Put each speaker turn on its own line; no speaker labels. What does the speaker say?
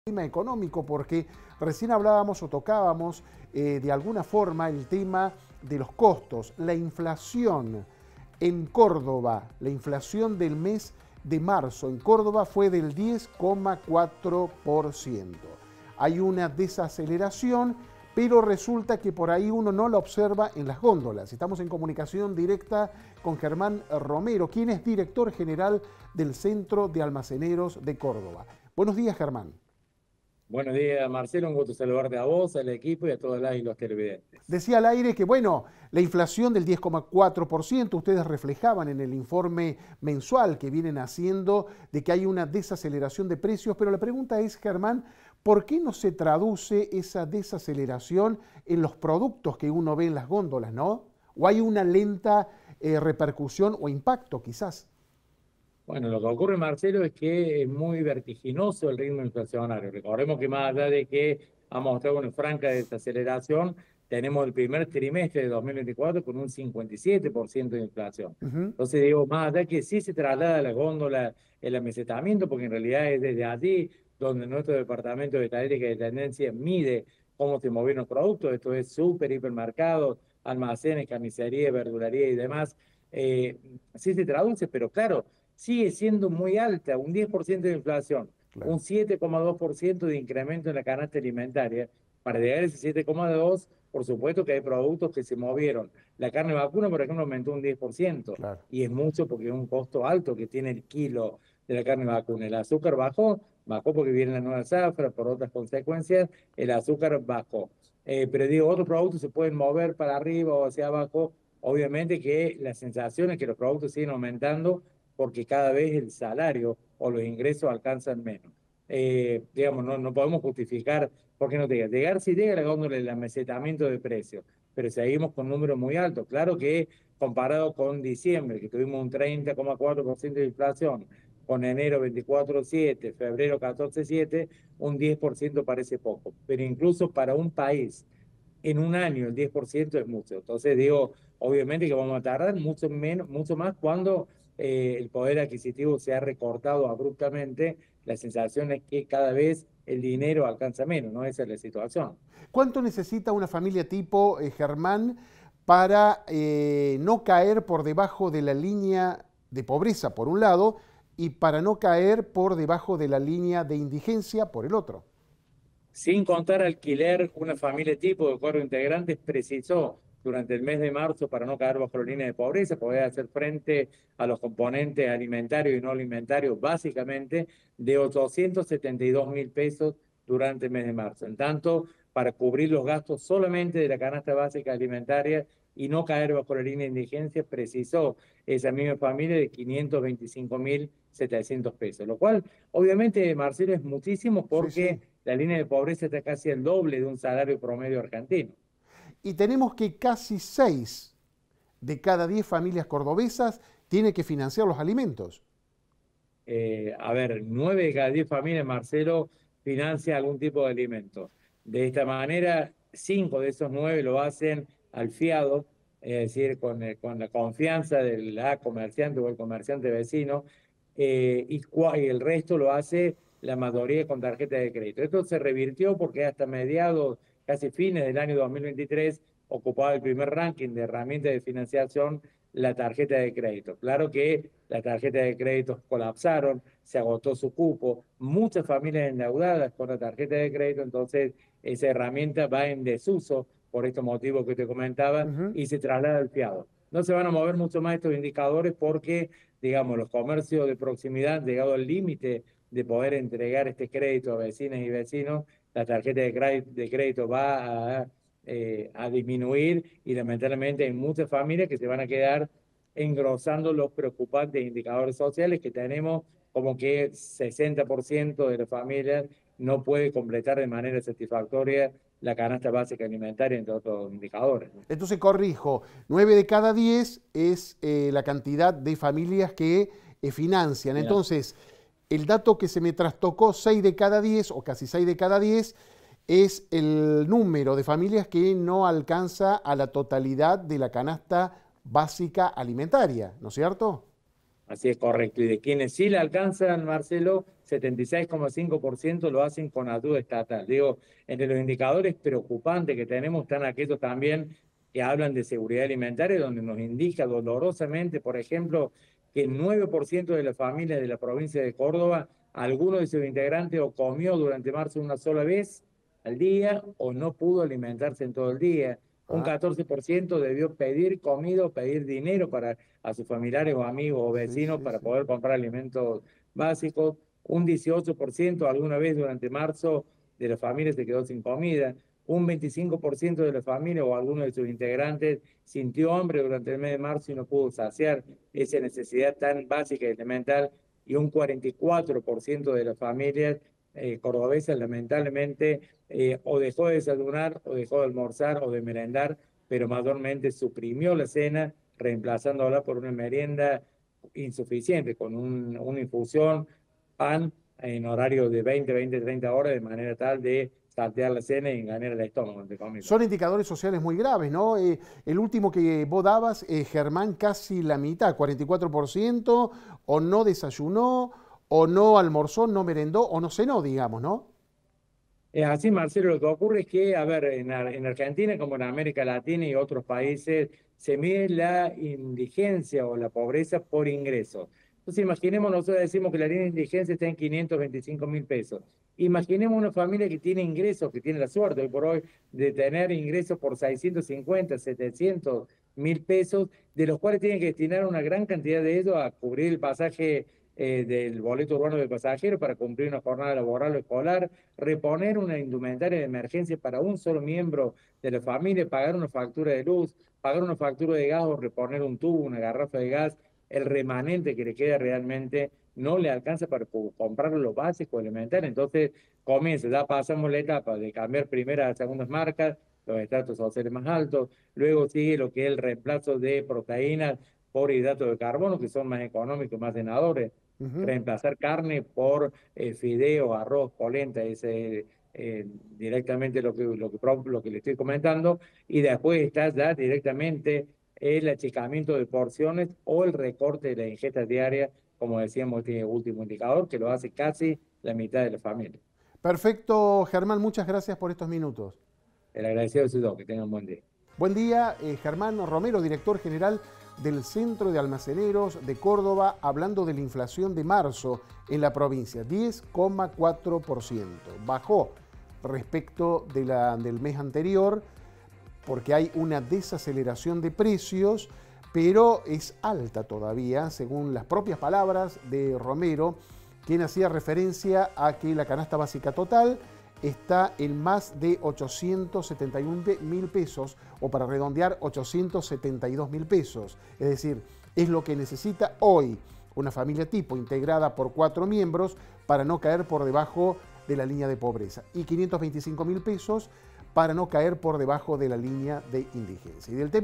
tema económico, porque recién hablábamos o tocábamos de alguna forma el tema de los costos, la inflación en Córdoba, la inflación del mes de marzo en Córdoba fue del 10,4%. Hay una desaceleración, pero resulta que por ahí uno no la observa en las góndolas. Estamos en comunicación directa con Germán Romero, quien es director general del Centro de Almaceneros de Córdoba. Buenos días, Germán.
Buenos días, Marcelo. Un gusto saludarte a vos, al equipo y a todos los televidentes.
Decía al aire que, bueno, la inflación del 10,4%, ustedes reflejaban en el informe mensual que vienen haciendo de que hay una desaceleración de precios, pero la pregunta es, Germán, ¿por qué no se traduce esa desaceleración en los productos que uno ve en las góndolas, no? ¿O hay una lenta repercusión o impacto, quizás?
Bueno, lo que ocurre, Marcelo, es que es muy vertiginoso el ritmo inflacionario. Recordemos que más allá de que ha mostrado una franca desaceleración, tenemos el primer trimestre de 2024 con un 57% de inflación.
Ujú.
Entonces, digo, más allá que sí se traslada a la góndola el amesetamiento, porque en realidad es desde allí donde nuestro departamento de estadística y de tendencia mide cómo se movieron los productos, esto es súper, hipermercados, almacenes, carnicería, verdulería y demás. Sí se traduce, pero claro, sigue siendo muy alta, un 10% de inflación, un
Claro.
7,2% de incremento en la canasta alimentaria. Para llegar a ese 7,2, por supuesto que hay productos que se movieron. La carne vacuna, por ejemplo, aumentó un 10%,
Claro.
y es mucho porque es un costo alto que tiene el kilo de la carne vacuna. El azúcar bajó porque viene la nueva zafra, por otras consecuencias, el azúcar bajó. Pero digo, otros productos se pueden mover para arriba o hacia abajo. Obviamente que la sensación es que los productos siguen aumentando porque cada vez el salario o los ingresos alcanzan menos. Digamos, no podemos justificar por qué no llega. Llegar sí llega la góndola del amesetamiento de precios, pero seguimos con números muy altos. Claro que comparado con diciembre, que tuvimos un 30,4% de inflación, con enero 24,7, febrero 14,7, un 10% parece poco. Pero incluso para un país en un año el 10% es mucho. Entonces digo, obviamente que vamos a tardar mucho menos, mucho más cuando el poder adquisitivo se ha recortado abruptamente. La sensación es que cada vez el dinero alcanza menos, ¿no? Esa es la situación.
¿Cuánto necesita una familia tipo Germán para no caer por debajo de la línea de pobreza, por un lado, y para no caer por debajo de la línea de indigencia, por el otro?
Sin contar alquiler, una familia tipo de 4 integrantes precisó durante el mes de marzo, para no caer bajo la línea de pobreza, poder hacer frente a los componentes alimentarios y no alimentarios, básicamente de 872.000 pesos durante el mes de marzo. En tanto, para cubrir los gastos solamente de la canasta básica alimentaria y no caer bajo la línea de indigencia, precisó esa misma familia de 525.700 pesos, lo cual obviamente, Marcelo, es muchísimo
Sí, sí.
porque la línea de pobreza está casi el doble de un salario promedio argentino.
Y tenemos que casi 6 de cada 10 familias cordobesas tiene que financiar los alimentos.
A ver, 9 de cada 10 familias, Marcelo, financia algún tipo de alimento. De esta manera, 5 de esos 9 lo hacen al fiado, es decir, con la confianza de la comerciante o el comerciante vecino, y el resto lo hace la mayoría con tarjeta de crédito. Esto se revirtió porque hasta mediados, casi fines del año 2023, ocupaba el primer ranking de herramientas de financiación la tarjeta de crédito. Claro que las tarjetas de crédito colapsaron, se agotó su cupo, muchas familias endeudadas con la tarjeta de crédito, entonces esa herramienta va en desuso por estos motivos que te comentaba
Ujú.
y se traslada al fiado. No se van a mover mucho más estos indicadores porque, digamos, los comercios de proximidad han llegado al límite de poder entregar este crédito a vecinas y vecinos. La tarjeta de crédito va a disminuir y lamentablemente hay muchas familias que se van a quedar engrosando los preocupantes indicadores sociales que tenemos, como que 60% de las familias no puede completar de manera satisfactoria la canasta básica alimentaria, entre otros indicadores, ¿no?
Entonces corrijo, 9 de cada 10 es la cantidad de familias que financian.
Mira,
Entonces, el dato que se me trastocó, 6 de cada 10 o casi 6 de cada 10 es el número de familias que no alcanza a la totalidad de la canasta básica alimentaria, ¿no es cierto?
Así es correcto. Y de quienes sí le alcanzan, Marcelo, 76,5% lo hacen con ayuda estatal. Digo, entre los indicadores preocupantes que tenemos están aquellos también que hablan de seguridad alimentaria, donde nos indica dolorosamente, por ejemplo, que el 9% de las familias de la provincia de Córdoba, alguno de sus integrantes o comió durante marzo una sola vez al día o no pudo alimentarse en todo el día. Un
Ah,
14% debió pedir comida o pedir dinero para a sus familiares o amigos o
sí,
vecinos
sí,
para
sí.
poder comprar alimentos básicos. Un 18% alguna vez durante marzo de las familias se quedó sin comida. Un 25% de la familia o alguno de sus integrantes sintió hambre durante el mes de marzo y no pudo saciar esa necesidad tan básica y elemental. Y un 44% de las familias cordobesas lamentablemente o dejó de desayunar o dejó de almorzar o de merendar, pero mayormente suprimió la cena reemplazándola por una merienda insuficiente, con una infusión, pan en horario de 30 horas, de manera tal de saltear la cena y engañar el estómago, entre comillas.
Son indicadores sociales muy graves, ¿no? El último que vos dabas, Germán, casi la mitad, 44%, o no desayunó, o no almorzó, no merendó, o no cenó, digamos, ¿no?
Es así, Marcelo, lo que ocurre es que, a ver, en Argentina como en América Latina y otros países, se mide la indigencia o la pobreza por ingresos. Entonces, imaginemos, nosotros decimos que la línea de indigencia está en 525.000 pesos. Imaginemos una familia que tiene ingresos, que tiene la suerte hoy por hoy de tener ingresos por 650, 700.000 pesos, de los cuales tienen que destinar una gran cantidad de ellos a cubrir el pasaje del boleto urbano del pasajero para cumplir una jornada laboral o escolar, reponer una indumentaria de emergencia para un solo miembro de la familia, pagar una factura de luz, pagar una factura de gas o reponer un tubo, una garrafa de gas, el remanente que le queda realmente no le alcanza para comprar lo básico, elemental. Entonces comienza, ya pasamos la etapa de cambiar primeras a segundas marcas, los estratos sociales más altos, luego sigue lo que es el reemplazo de proteínas por hidratos de carbono, que son más económicos, más llenadores,
Ujú.
reemplazar carne por fideo, arroz, polenta, directamente lo que le estoy comentando, y después está ya directamente el achicamiento de porciones o el recorte de la ingesta diaria, como decíamos, este último indicador, que lo hace casi la mitad de la familia.
Perfecto, Germán, muchas gracias por estos minutos.
El agradecido es yo, que tengan un buen día.
Buen día, Germán Romero, director general del Centro de Almaceneros de Córdoba, hablando de la inflación de marzo en la provincia, 10,4%. Bajó respecto del mes anterior porque hay una desaceleración de precios, pero es alta todavía, según las propias palabras de Romero, quien hacía referencia a que la canasta básica total está en más de 871.000 pesos, o para redondear, 872.000 pesos. Es decir, es lo que necesita hoy una familia tipo integrada por 4 miembros para no caer por debajo de la línea de pobreza, y 525.000 pesos para no caer por debajo de la línea de indigencia. Y del tema